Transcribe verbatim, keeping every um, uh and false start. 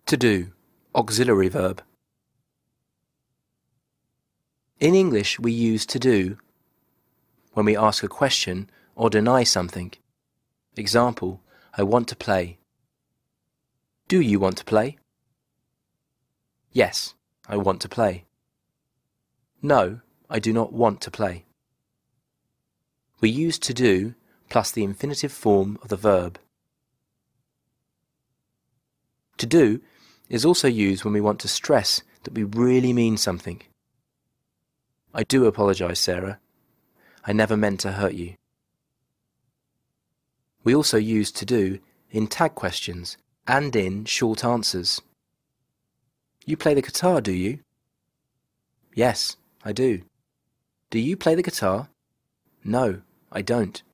To do, auxiliary verb. In English, we use to do when we ask a question or deny something. Example, I want to play. Do you want to play? Yes, I want to play. No, I do not want to play. We use to do plus the infinitive form of the verb. To do is also used when we want to stress that we really mean something. I do apologize, Sarah. I never meant to hurt you. We also use to do in tag questions and in short answers. You play the guitar, do you? Yes, I do. Do you play the guitar? No, I don't.